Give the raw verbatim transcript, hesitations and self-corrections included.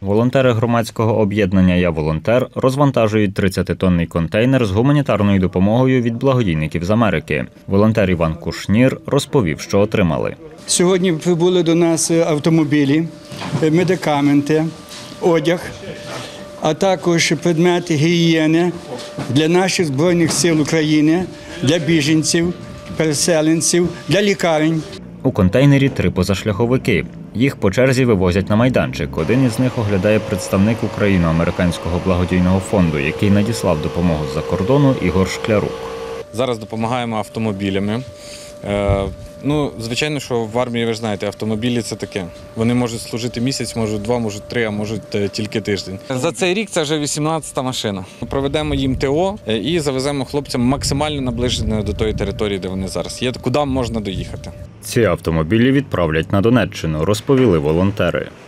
Волонтери громадського об'єднання «Я волонтер» розвантажують тридцятитонний контейнер з гуманітарною допомогою від благодійників з Америки. Волонтер Іван Кушнір розповів, що отримали. Сьогодні прибули до нас автомобілі, медикаменти, одяг, а також предмети гігієни для наших Збройних сил України, для біженців, переселенців, для лікарень. У контейнері три позашляховики. Їх по черзі вивозять на майданчик. Один із них оглядає представник Україно-американського благодійного фонду, який надіслав допомогу з-за кордону, Ігор Шклярук. Зараз допомагаємо автомобілями. Е, ну, звичайно, що в армії, ви ж знаєте, автомобілі – це таке. Вони можуть служити місяць, можуть два, можуть три, а можуть е, тільки тиждень. За цей рік це вже вісімнадцята машина. Проведемо їм ТО е, і завеземо хлопцям максимально наближено до тої території, де вони зараз є, куди можна доїхати. Ці автомобілі відправлять на Донеччину, розповіли волонтери.